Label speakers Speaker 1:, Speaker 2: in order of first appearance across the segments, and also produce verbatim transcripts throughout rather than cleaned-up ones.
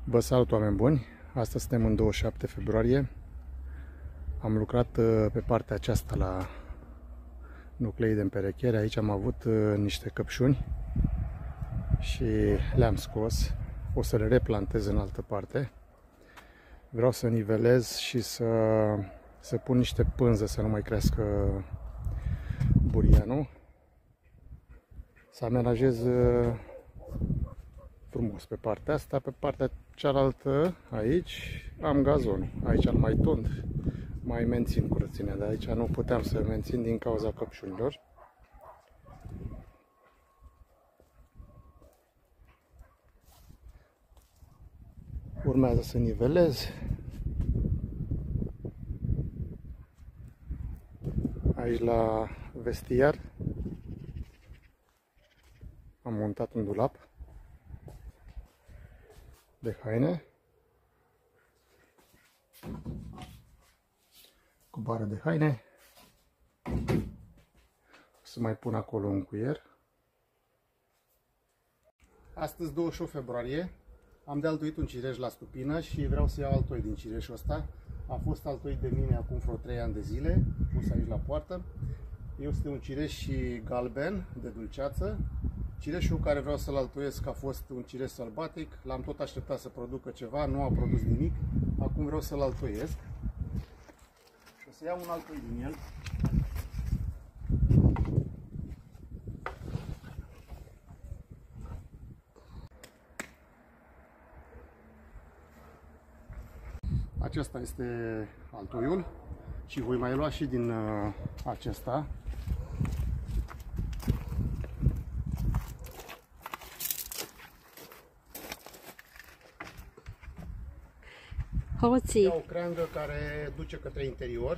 Speaker 1: Vă salut, oameni buni! Astăzi suntem în douăzeci și șapte februarie. Am lucrat pe partea aceasta la nuclei de împerechiere. Aici am avut niște căpșuni și le-am scos. O să le replantez în altă parte. Vreau să nivelez și să, să pun niște pânză să nu mai crească burianul. Să amenajez frumos pe partea asta. Pe partea cealaltă, aici, am gazonul. Aici îl mai tund, mai mențin curățenia, dar aici nu puteam să mențin din cauza căpșunilor. Urmează să nivelez. Aici la vestiar am montat un dulap de haine cu bară de haine. O să mai pun acolo un cuier. Astăzi, douăzeci și opt februarie, am de altoit un cireș la stupină și vreau să iau altoi din cireșul ăsta. A fost altoit de mine acum vreo trei ani de zile, pus aici la poartă. Este un cireș galben de dulceață. Cireșul care vreau să-l altoiesc a fost un cireș sălbatic, l-am tot așteptat să producă ceva, nu a produs nimic. Acum vreau să-l altoiesc și o să iau un altoi din el. Acesta este altoiul și voi mai lua și din uh, acesta.
Speaker 2: Hoții.
Speaker 1: Iau o creangă care duce către interior.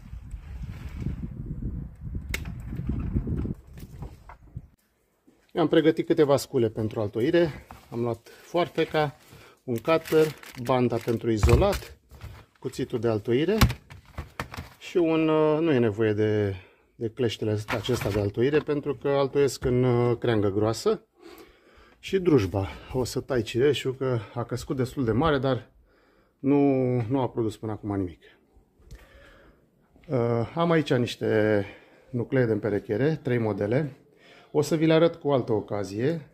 Speaker 1: Am pregătit câteva scule pentru altoire. Am luat foarfeca, un cutter, banda pentru izolat, cuțitul de altoire și un, nu e nevoie de, de cleștele acesta de altoire pentru că altoiesc în creangă groasă, și drujba. O să tai cireșul că a căscut destul de mare, dar nu, nu a produs până acum nimic. Uh, am aici niște nuclee de împerechiere, trei modele. O să vi le arăt cu altă ocazie.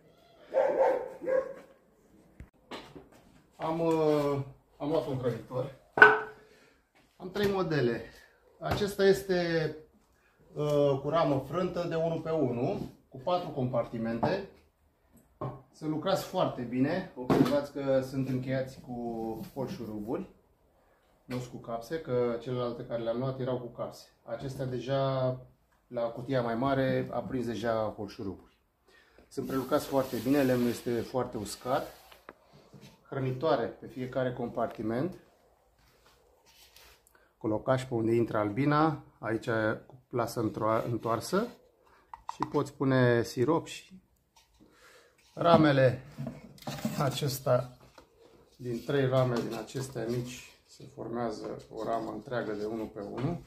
Speaker 1: Am, uh, am luat un hrănitor. Am trei modele. Acesta este uh, cu ramă frântă de unu pe unu, cu patru compartimente. Să lucrați foarte bine. Observați că sunt încheiați cu holșuruburi, nu cu capse, că celelalte care le-am luat erau cu capse. Acestea deja, la cutia mai mare, a prins deja holșuruburi. Sunt prelucrați foarte bine, lemnul este foarte uscat. Hrănitoare pe fiecare compartiment, cu locaș pe unde intră albina, aici cu plasă întoarsă, și poți pune sirop. Și ramele acesta, din trei rame din acestea mici, se formează o ramă întreagă de unu pe unu.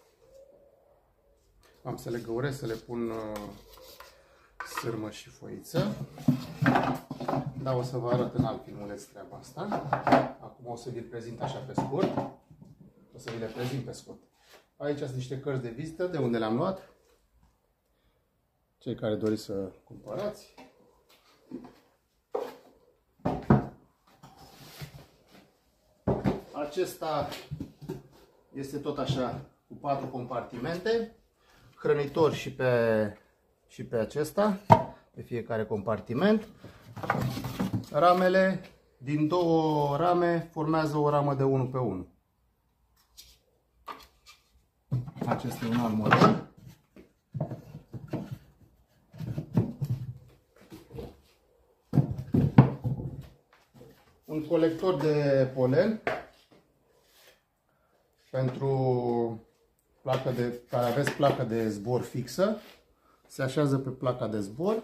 Speaker 1: Am să le găuresc, să le pun uh, sârmă și foiță. Dar o să vă arăt în alt filmuleț treaba asta. Acum o să vi-l prezint așa pe scurt. O să vi le prezint pe scurt. Aici sunt niște cărți de vizită, de unde le-am luat. Cei care doriți să cumpărați. Acesta este tot așa, cu patru compartimente, hrănitor și pe, și pe acesta, pe fiecare compartiment. Ramele, din două rame, formează o ramă de unu pe unu. Acesta e un alt model. Un colector de polen pentru placa de, care aveți placa de zbor fixă. Se așează pe placa de zbor.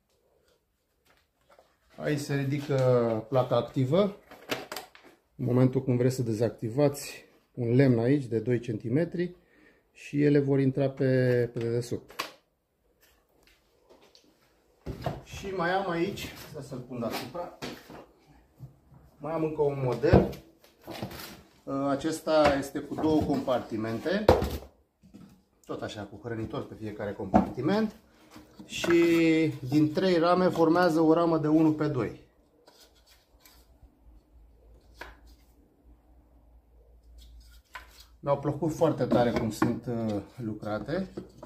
Speaker 1: Aici se ridică placa activă. În momentul când vreți să dezactivați, un lemn aici de doi centimetri și ele vor intra pe, pe dedesubt. Și mai am aici, să să-l pun deasupra, Mai am încă un model. Acesta este cu două compartimente. Tot așa, cu hrănitor pe fiecare compartiment. Și din trei rame formează o ramă de unu pe doi. Mi-au plăcut foarte tare cum sunt lucrate.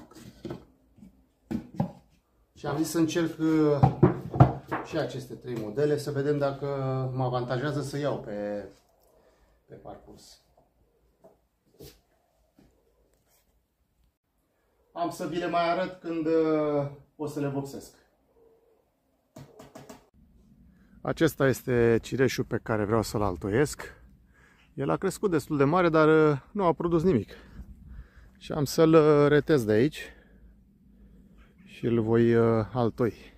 Speaker 1: Și am zis să încerc și aceste trei modele, să vedem dacă mă avantajează să iau pe, pe parcurs. Am să vi le mai arăt când o să le vopsesc. Acesta este cireșul pe care vreau să-l altoiesc. El a crescut destul de mare, dar nu a produs nimic. Și am să-l retez de aici și îl voi altoi.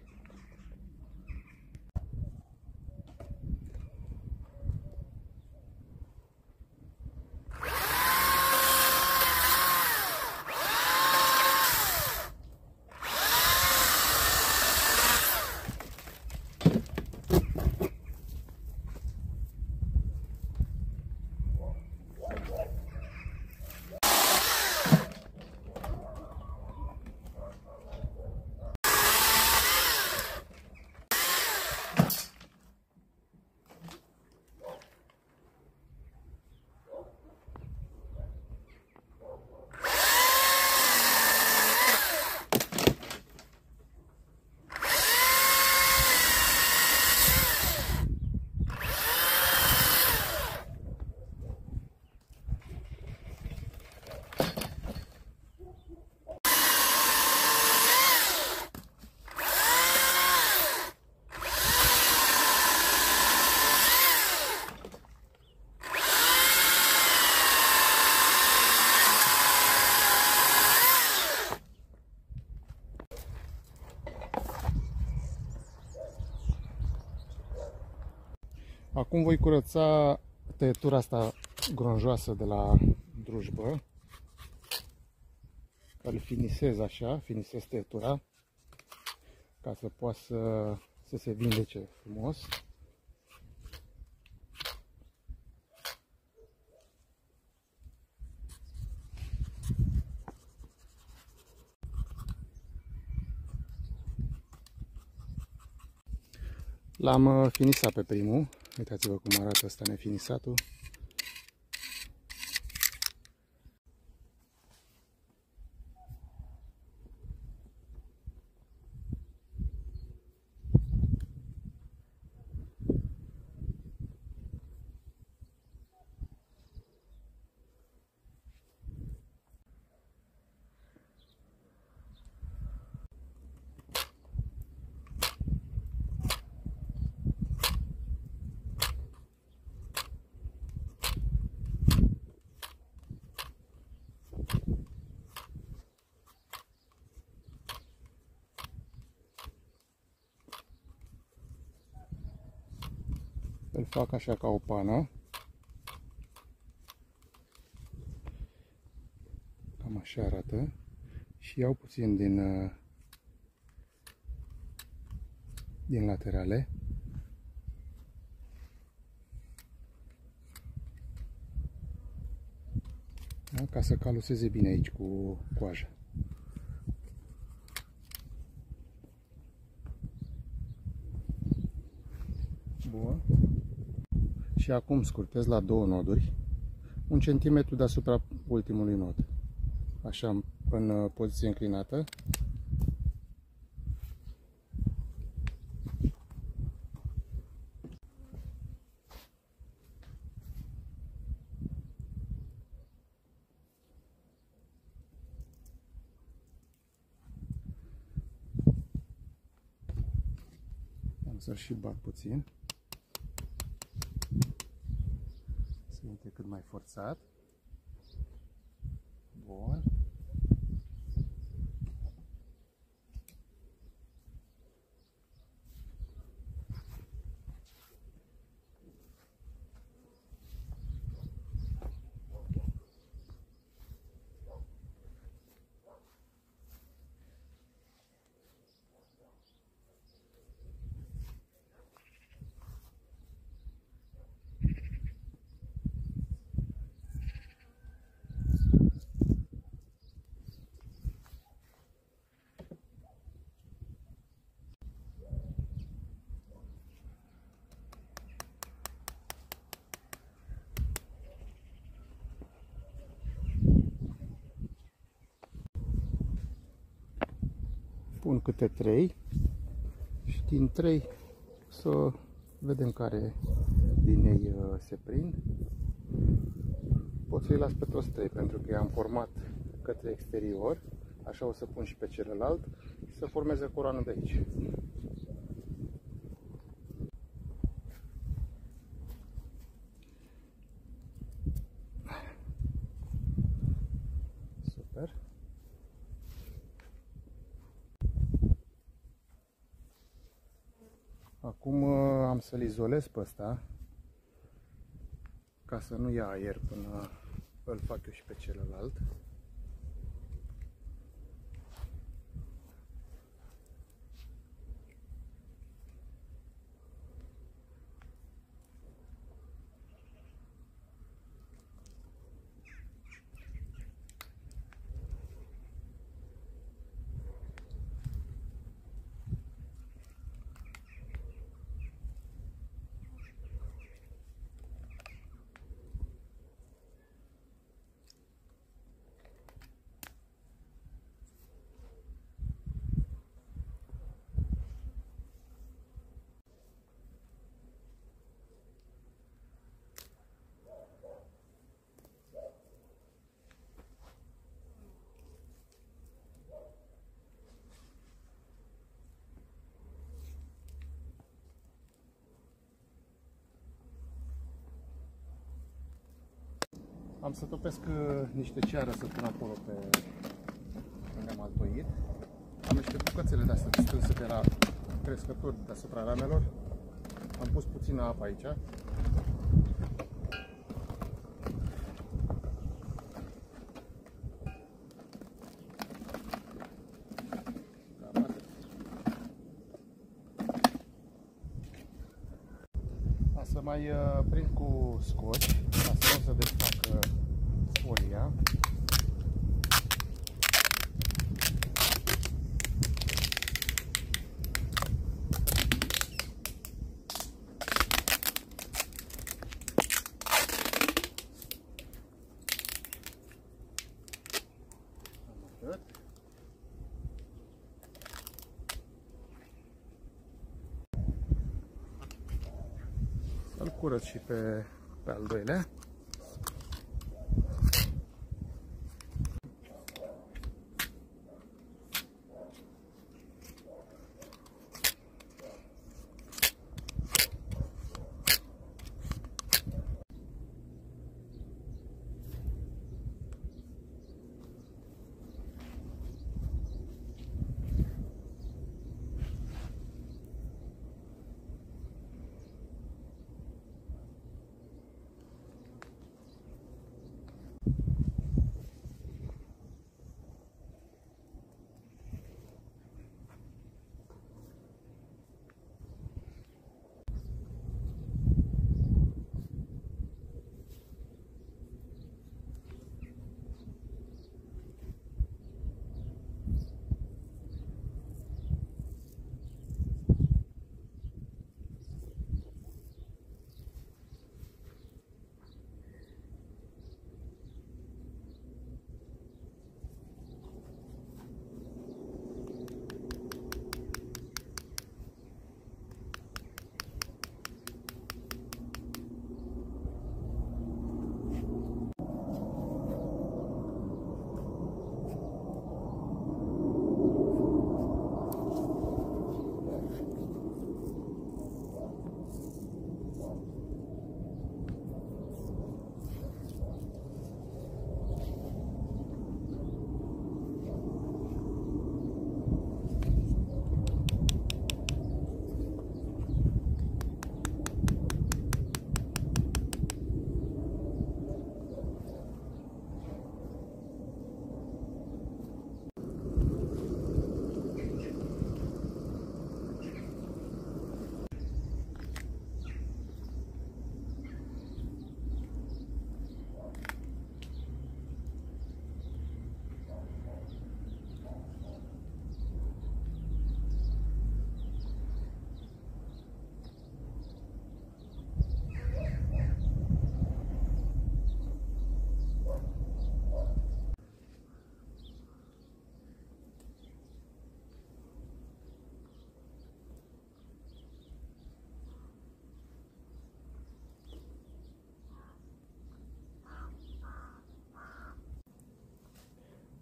Speaker 1: Acum voi curăța tăietura asta gronjoasă de la drujbă. Îl finisez așa, finisez tăietura ca să poată să, să se vindece frumos. L-am finisat pe primul. Uitați-vă cum arată ăsta nefinisatul. Îl fac așa ca o pană. Cam așa arată. Și iau puțin din, din laterale. Da? Ca să caluseze bine aici cu coaja. Bun. Și acum scurtez la două noduri, un centimetru deasupra ultimului nod, așa în poziție înclinată. Am să-l și bat puțin. Să intre cât mai forțat. Bun. pun câte trei și din trei să vedem care din ei se prind. Pot să-i las pe toți trei pentru că i-am format către exterior. Așa o să pun și pe celălalt și să formeze coroană de aici. Super. Acum am să-l izolez pe ăsta ca să nu ia aer până îl fac eu și pe celălalt. Am să topesc niște ceară să pun acolo pe unde am altoit. Am niște bucățele de astea strânse de la crescători deasupra ramelor. Am pus puțină apă aici. A să mai prind cu scoci, ca să nu se desfacă folia. Să-l curăț și pe, pe al doilea.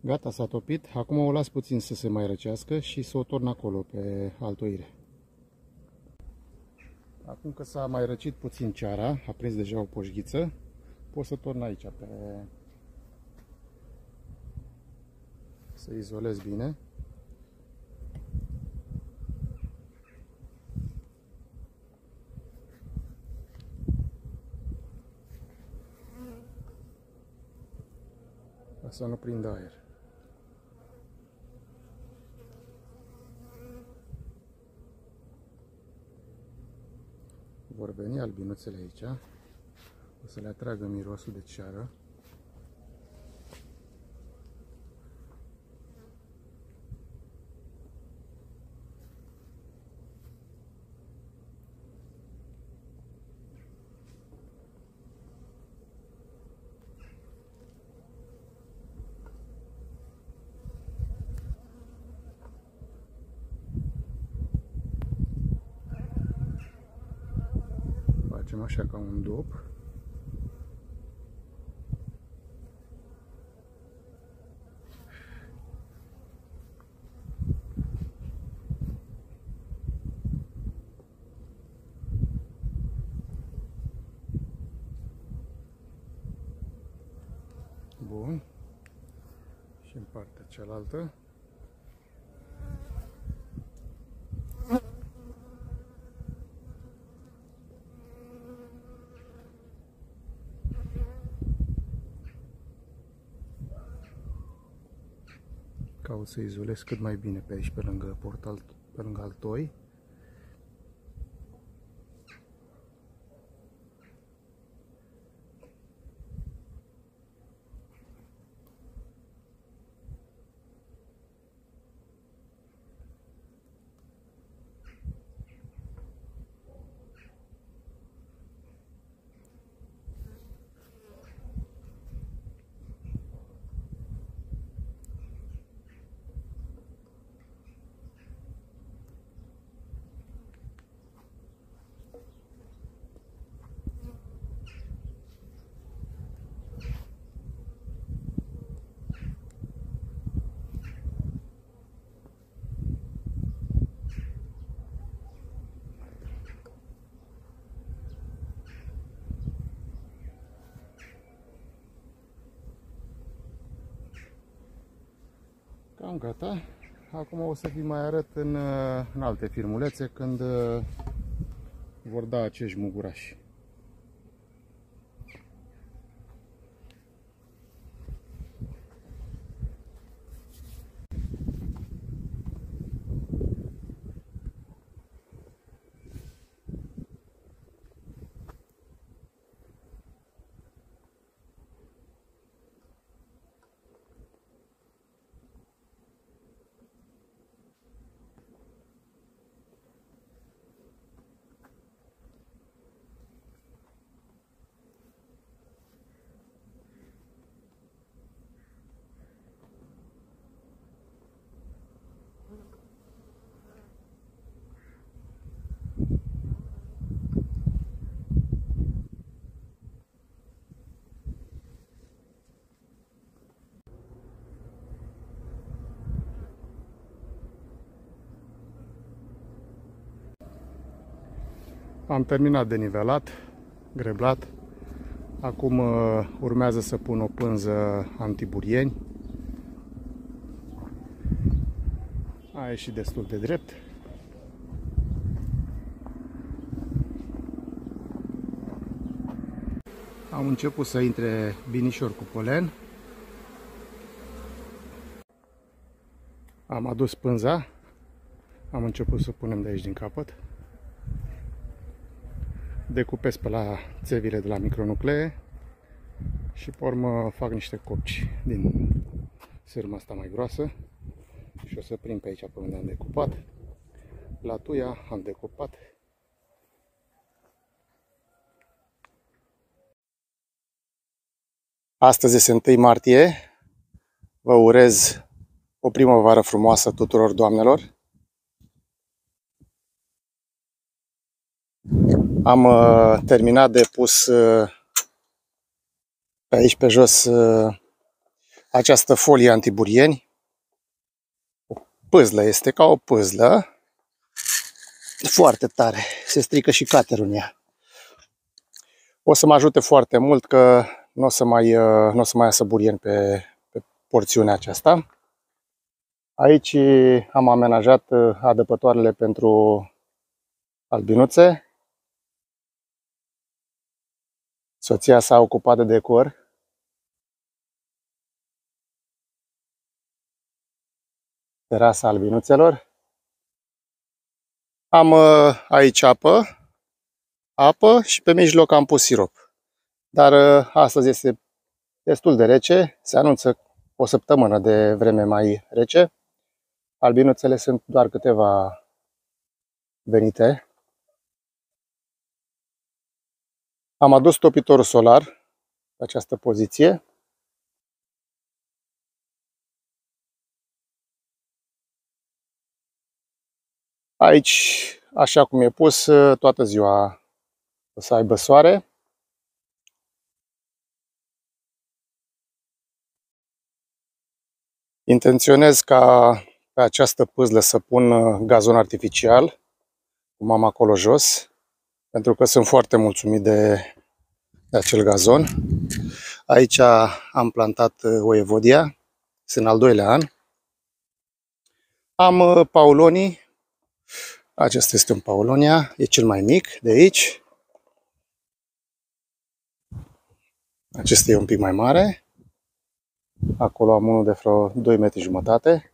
Speaker 1: Gata, s-a topit. Acum o las puțin să se mai răcească și să o torn acolo pe altoire. Acum că s-a mai răcit puțin ceara, a prins deja o poșghiță, pot să torn aici pe... să izolez bine. Ca să nu prindă aer. Vor veni albinuțele aici, o să le atragă mirosul de ceară. Facem așa ca un dop. Bun. Și în partea cealaltă. Caut să izolez cât mai bine pe aici, pe lângă portal, pe lângă altoi. Cam gata. Acum o să vi mai arăt în, în alte filmulețe când vor da acești mugurași. Am terminat de nivelat, greblat. Acum uh, urmează să pun o pânză antiburieni. A ieșit destul de drept. Am început să intre binișor cu polen. Am adus pânza. Am început să punem de aici din capăt. Decupez pe la țevile de la micronuclee și pe urmă fac niște copci din sârma asta mai groasă și o să prind pe aici pe unde am decupat. La tuia am decupat. Astăzi este întâi martie. Vă urez o primăvară frumoasă tuturor doamnelor. Am uh, terminat de pus uh, pe aici pe jos uh, această folie antiburieni. O pâzlă este, ca o pâzlă. Foarte tare. Se strică și caterul în ea. O să mă ajute foarte mult că nu o să mai, nu o să mai iasă burieni pe, pe porțiunea aceasta. Aici am amenajat adăpătoarele pentru albinuțe. Soția s-a ocupat de decor. Terasa albinuțelor. Am aici apă, apă și pe mijloc am pus sirop. Dar astăzi este destul de rece, se anunță o săptămână de vreme mai rece. Albinuțele sunt doar câteva venite. Am adus topitorul solar pe această poziție. Aici, așa cum e pus, toată ziua o să aibă soare. Intenționez ca pe această pâzlă să pun gazon artificial, cum am acolo jos, pentru că sunt foarte mulțumit de, de acel gazon. Aici am plantat Oevodia, sunt al doilea an. Am paulonii, acesta este un paulonia, e cel mai mic de aici. Acesta e un pic mai mare. Acolo am unul de vreo doi metri jumătate.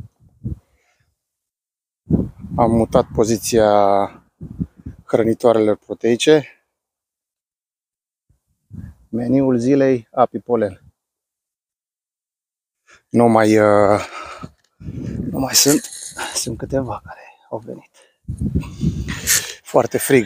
Speaker 1: Am mutat poziția hrănitoarelor proteice. Meniul zilei, apipolen. Nu mai, nu mai sunt, sunt câteva care au venit. Foarte frig.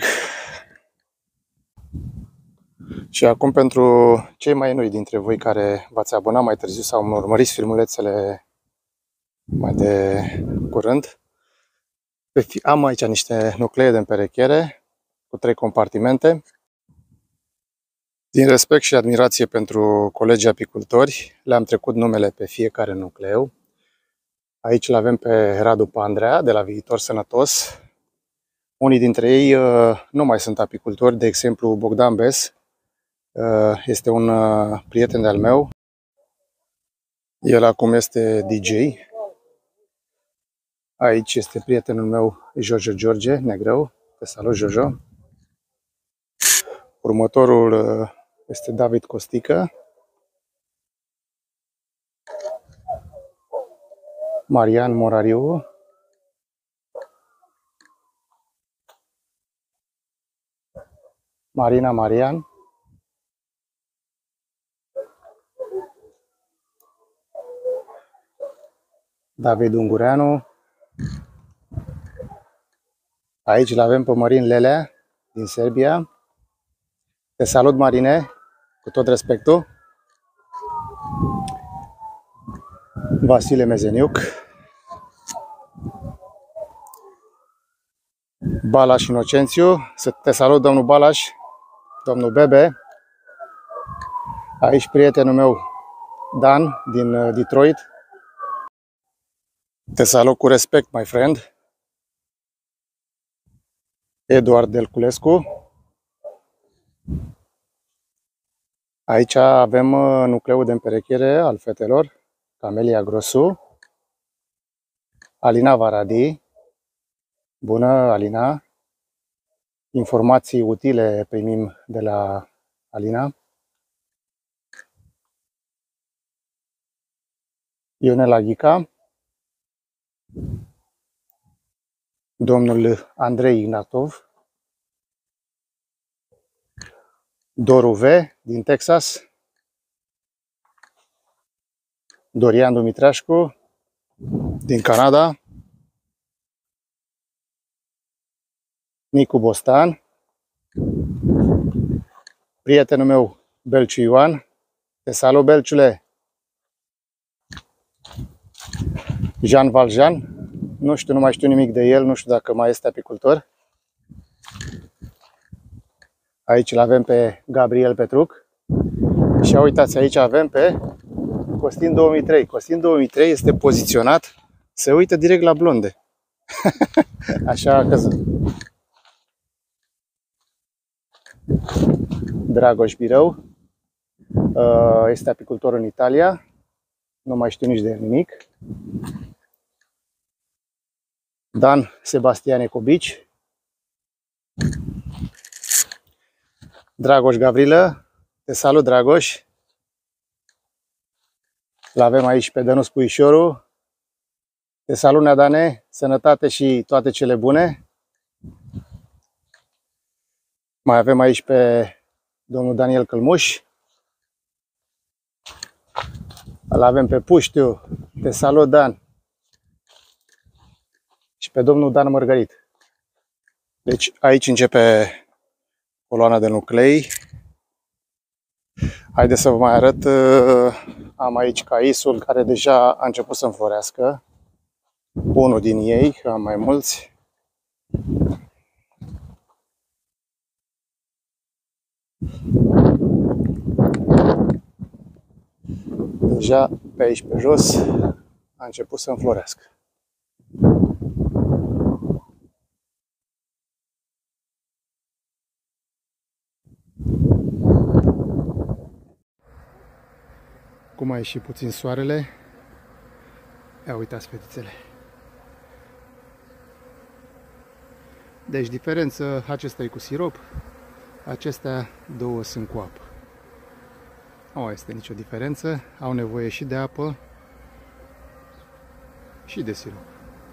Speaker 1: Și acum, pentru cei mai noi dintre voi care v-ați abonat mai târziu sau urmăriți filmulețele mai de curând, am aici niște nuclee de împerechere cu trei compartimente. Din respect și admirație pentru colegii apicultori, le-am trecut numele pe fiecare nucleu. Aici îl avem pe Radu Pandrea, de la Viitor Sănătos. Unii dintre ei nu mai sunt apicultori, de exemplu Bogdan Bes, este un prieten de-al meu. El acum este D J. Aici este prietenul meu, Jojo George, Negrău. Te salut, Jojo. Următorul este David Costică. Marian Morariu. Marina Marian. David Ungureanu. Aici îl avem pe Marin Lelea, din Serbia. Te salut, Marine, cu tot respectul. Vasile Mezeniuc. Balaș Inocențiu. Te salut, domnul Balaș, domnul Bebe. Aici prietenul meu, Dan, din Detroit. Te salut cu respect, my friend. Eduard Delculescu. Aici avem nucleul de împerechere al fetelor, Camelia Grosu, Alina Varadi. Bună, Alina! Informații utile primim de la Alina. Ionela Ghica. Domnul Andrei Ignatov. Doru V din Texas. Dorian Dumitreascu din Canada. Nicu Bostan. Prietenul meu, Belciu Ioan. Te salut, Belciule! Jean Valjean. Nu știu, nu mai știu nimic de el, nu știu dacă mai este apicultor. Aici îl avem pe Gabriel Petruc. Și uitați, aici avem pe Costin două mii trei. Costin două mii trei este poziționat, se uită direct la blonde. Așa a căzut. Dragoș Birău este apicultor în Italia. Nu mai știu nici de nimic. Dan Sebastian Ecobici. Dragoș Gavrilă. Te salut, Dragoș. L-avem aici pe Dănuț Puișoru. Te salut, Neadane. Sănătate și toate cele bune. Mai avem aici pe domnul Daniel Călmuș. Îl avem pe Puștiu. Te salut, Dan. Și pe domnul Dan Mărgărit. Deci aici începe coloana de nuclei. Haideți să vă mai arăt. Am aici caisul care deja a început să înflorească. Unul din ei, am mai mulți. Deja pe aici pe jos a început să înflorească. Cum a ieșit puțin soarele. Ia uitați, fetițele. Deci diferență, acesta e cu sirop, acestea două sunt cu apă. Nu mai este nicio diferență, au nevoie și de apă și de sirop.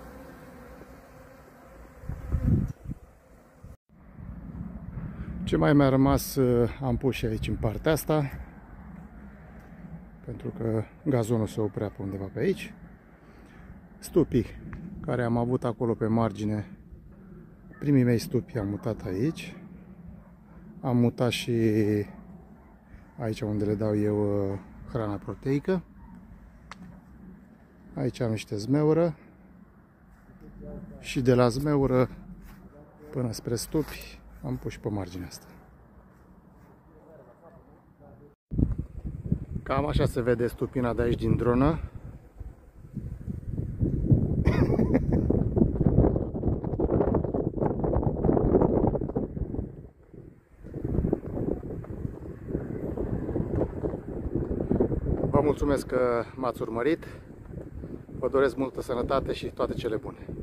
Speaker 1: Ce mai mi-a rămas am pus și aici în partea asta, pentru că gazonul se oprea pe undeva pe aici. Stupii care am avut acolo pe margine, primii mei stupi am mutat aici. Am mutat și aici unde le dau eu hrana proteică. Aici am niște zmeură. Și de la zmeură până spre stupi am pus și pe marginea asta. Cam așa se vede stupina de aici din dronă. Vă mulțumesc că m-ați urmărit. Vă doresc multă sănătate și toate cele bune.